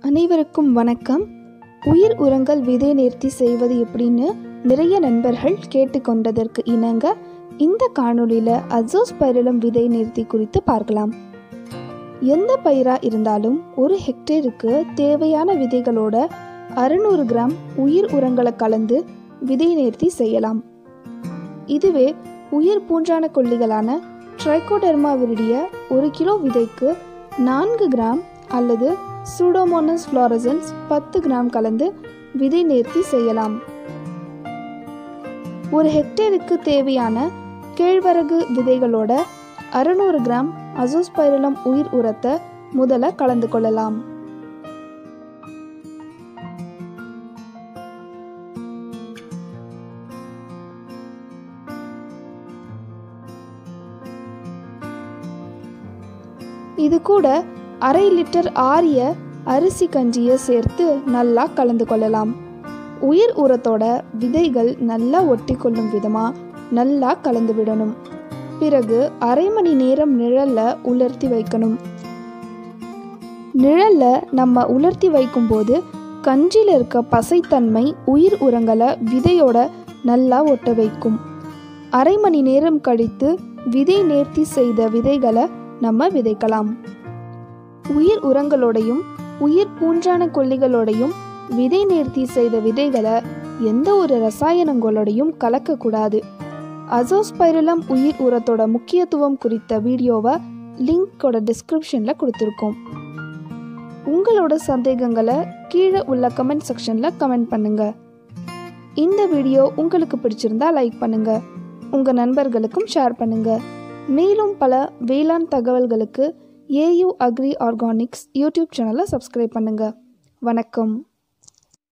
அனைவருக்கும் வணக்கம். உயிர் உரங்கள் விதை நேர்த்தி செய்வது எப்படின்னு நிறைய நண்பர்கள் கேட்டுக்கொண்டதற்கு இணங்க இந்த காணொளியில் அசோஸ்பைரிலம் விதை நேர்த்தி குறித்து பார்க்கலாம். எந்த பயிராக இருந்தாலும் ஒரு ஹெக்டேருக்கு தேவையான விதைகளோட 600 கிராம் உயிர் உரங்களை கலந்து விதை நேர்த்தி செய்யலாம். இதுவே உயிர் பூஞ்சான கொல்லிகளான ட்ரைகோடெர்மா விரிடிய 1 கிலோ விதைக்கு 4 கிராம் அல்லது சூடோமோனஸ் ஃப்ளோரசன்ஸ் 10 கிராம் கலந்து விதை நேர்த்தி செய்யலாம். ஒரு ஹெக்டேருக்கு தேவையான கேழ்வரகு விதைகளோட 600 கிராம் அசோஸ்பைரிலம் உயிர் உரத்தை முதல்ல கலந்து கொள்ளலாம். இது கூட 1/2 லிட்டர் ஆரிய அரிசி கஞ்சியை சேர்த்து நல்லா கலந்து கொள்ளலாம். உயிர் உரத்தோட விதைகள் நல்லா ஒட்டி கொள்ளும் விதமாக நல்லா கலந்து விடணும். பிறகு 1/2 மணி நேரம் நிழல்ல உலர்த்தி வைக்கணும். நிழல்ல நம்ம உலர்த்தி வைக்கும்போது கஞ்சியில் இருக்க பசைத்தன்மை உயிர் உரங்களை விதையோட நல்லா ஒட்ட வைக்கும். 1/2 மணி நேரம் கழித்து விதை நேர்த்தி செய்த விதைகளை நம்ம விதைக்கலாம். உயிர் உரங்களோடையும் உயிர் பூஞ்சான கொல்லிகளோடையும் விதை நேர்த்தி செய்த விதைகளை எந்த ஒரு ரசாயனங்களோடையும் கலக்கக்கூடாது. அசோஸ்பைரிலம் உயிர் உரத்தோட முக்கியத்துவம் குறித்த வீடியோவை லிங்கோட டிஸ்கிரிப்ஷனில் கொடுத்துருக்கோம். உங்களோட சந்தேகங்களை கீழே உள்ள கமெண்ட் செக்ஷனில் கமெண்ட் பண்ணுங்க. இந்த வீடியோ உங்களுக்கு பிடிச்சிருந்தா லைக் பண்ணுங்க, உங்கள் நண்பர்களுக்கும் ஷேர் பண்ணுங்க. மேலும் பல வேளாண் தகவல்களுக்கு AU Agri Organics யூடியூப் சேனலை சப்ஸ்கிரைப் பண்ணுங்க. வணக்கம்.